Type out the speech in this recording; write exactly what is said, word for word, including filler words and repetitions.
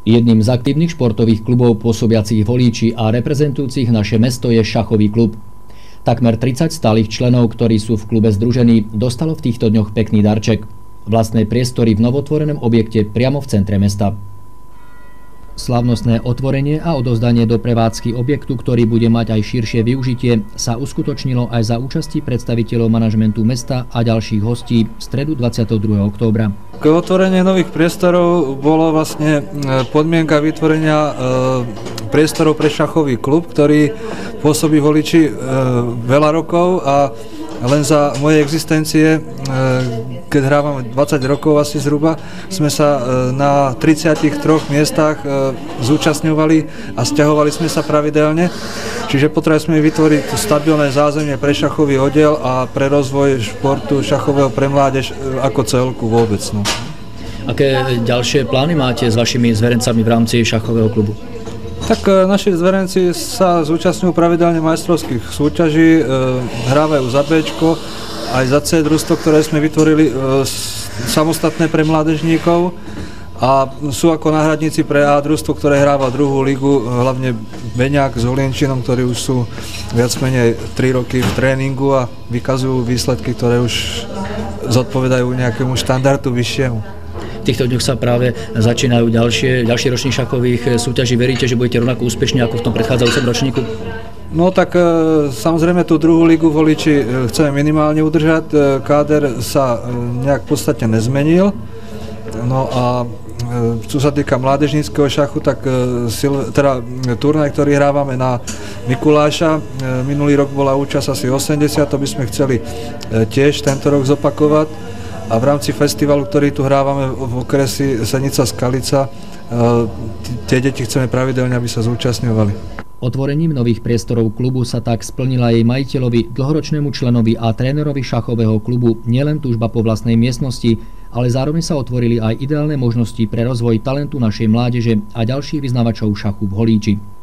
Jedným z aktívnych športových klubov pôsobiacich v Holíči a reprezentujúcich naše mesto je šachový klub. Takmer tridsať stálych členov, ktorí sú v klube združení, dostalo v týchto dňoch pekný darček. Vlastné priestory v novotvorenom objekte priamo v centre mesta. Slávnostné otvorenie a odovzdanie do prevádzky objektu, ktorý bude mať aj širšie využitie, sa uskutočnilo aj za účasti predstaviteľov manažmentu mesta a ďalších hostí v stredu dvadsiateho druhého októbra. K otvoreniu nových priestorov bolo vlastne podmienka vytvorenia priestorov pre šachový klub, ktorý pôsobí v Holíči veľa rokov a len za mojej existencie, keď hrávame dvadsať rokov asi zhruba, sme sa na tridsiatich troch miestach zúčastňovali a sťahovali sme sa pravidelne. Čiže potrebovali sme vytvoriť stabilné zázemie pre šachový oddiel a pre rozvoj športu šachového pre mládež ako celku vôbec. No. Aké ďalšie plány máte s vašimi zverencami v rámci šachového klubu? Tak naši zverenci sa zúčastňujú pravidelne majstrovských súťaží, e, hrávajú za Bčko, aj za C družstvo, ktoré sme vytvorili e, samostatné pre mládežníkov a sú ako náhradníci pre A družstvo, ktoré hráva druhú ligu, hlavne Beňák s Holienčinom, ktorí už sú viac menej tri roky v tréningu a vykazujú výsledky, ktoré už zodpovedajú nejakému štandardu vyššiemu. V týchto dňoch sa práve začínajú ďalšie, ďalšie ročník šachových súťaží. Veríte, že budete rovnako úspešní ako v tom predchádzajúcom ročníku? No tak e, samozrejme tú druhú ligu v Holíči chceme minimálne udržať. E, káder sa e, nejak v podstate nezmenil. No a e, čo sa týka mládežníckeho šachu, tak e, sil, teda turnaj, ktorý hrávame na Mikuláša, e, minulý rok bola účasť asi osemdesiat, to by sme chceli e, tiež tento rok zopakovať. A v rámci festivalu, ktorý tu hrávame v okresi Senica-Skalica, tie deti chceme pravidelne, aby sa zúčastňovali. Otvorením nových priestorov klubu sa tak splnila jej majiteľovi, dlhoročnému členovi a trénerovi šachového klubu nielen túžba po vlastnej miestnosti, ale zároveň sa otvorili aj ideálne možnosti pre rozvoj talentu našej mládeže a ďalších vyznavačov šachu v Holíči.